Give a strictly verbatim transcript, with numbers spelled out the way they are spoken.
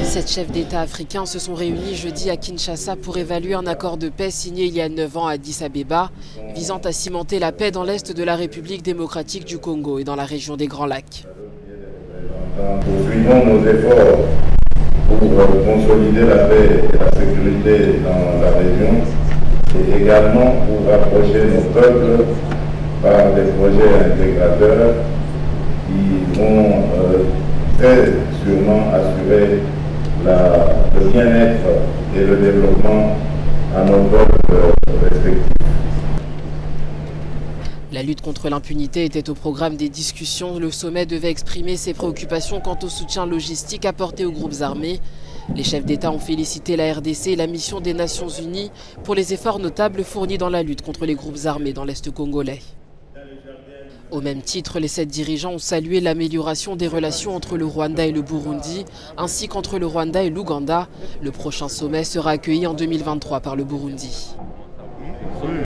Sept chefs d'État africains se sont réunis jeudi à Kinshasa pour évaluer un accord de paix signé il y a neuf ans à Addis Abeba, visant à cimenter la paix dans l'est de la République démocratique du Congo et dans la région des Grands Lacs. Poursuivons nos efforts pour consolider la paix et la sécurité dans la région et également pour rapprocher nos peuples par des projets intégrateurs qui vont euh, très sûrement assurer la, le bien-être et le développement à nos peuples respectifs. La lutte contre l'impunité était au programme des discussions. Le sommet devait exprimer ses préoccupations quant au soutien logistique apporté aux groupes armés. Les chefs d'État ont félicité la R D C et la mission des Nations Unies pour les efforts notables fournis dans la lutte contre les groupes armés dans l'Est congolais. Au même titre, les sept dirigeants ont salué l'amélioration des relations entre le Rwanda et le Burundi, ainsi qu'entre le Rwanda et l'Ouganda. Le prochain sommet sera accueilli en deux mille vingt-trois par le Burundi.